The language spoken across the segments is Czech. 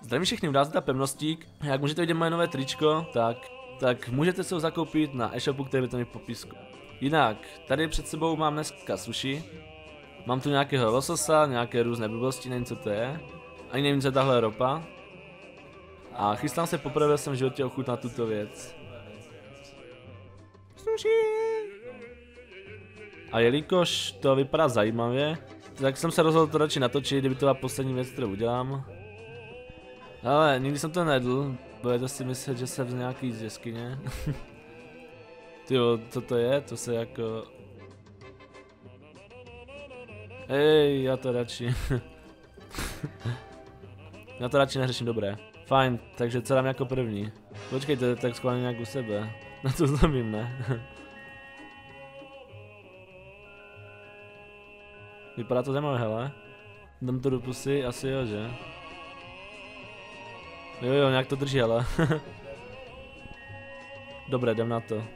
Zdravím všechny, u nás ta Pevnostík. Jak můžete vidět moje nové tričko, tak můžete se ho zakoupit na e-shopu, který je tam v popisku. Jinak, tady před sebou mám dneska sushi. Mám tu nějakého lososa, nějaké různé blbosti, nevím co to je. Ani nevím co je tahle ropa. A chystám se poprvé v životě ochutnat tuto věc. Sushi! A jelikož to vypadá zajímavě, tak jsem se rozhodl to radši natočit, kdyby to byla poslední věc, kterou udělám. Ale nikdy jsem to nejedl, budete si myslet, že jsem z nějaký z jeskyně. Tyjo, co to je? To se jako... Ej, já to radši... Já to radši neřeším, dobré. Fajn, takže co dám jako první? Počkejte, tak schválně nějak u sebe. Na to znamím, ne? Vypadá to zajímavé, hele. Dám to do pusy, asi jo, že? Jo, nějak to drží, ale. Dobré, jdem na to.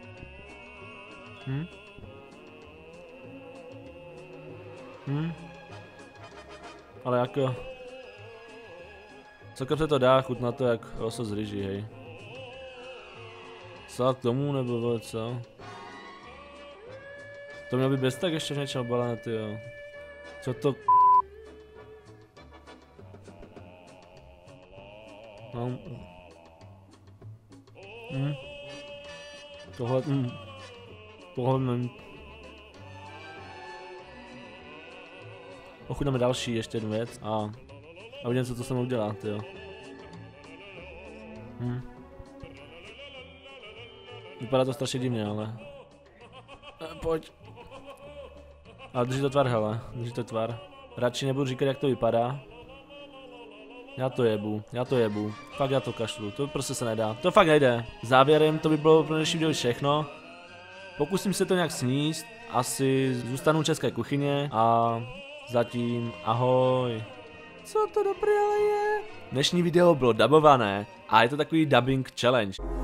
Ale jako... Celkem se to dá, chutná to jak losos z ryží, hej. Salát k tomu, nebo co? To mělo být bez tak ještě v něčem obalené, tyjo. Co to... No. Tohle... Tohle nevím. Ochutnáme další, ještě jednu věc a uvidím, co to se mnou udělá, tyjo. Vypadá to strašně divně, ale... Pojď. Ale drží to tvar, hele, drží to tvar. Radši nebudu říkat, jak to vypadá. Já to jebu. Fakt já to kašlu, to prostě se nedá. To fakt nejde. Závěrem to by bylo pro dnešní video všechno. Pokusím se to nějak sníst, asi zůstanu v české kuchyně a zatím ahoj. Co to do prdele je? Dnešní video bylo dabované a je to takový dubbing challenge.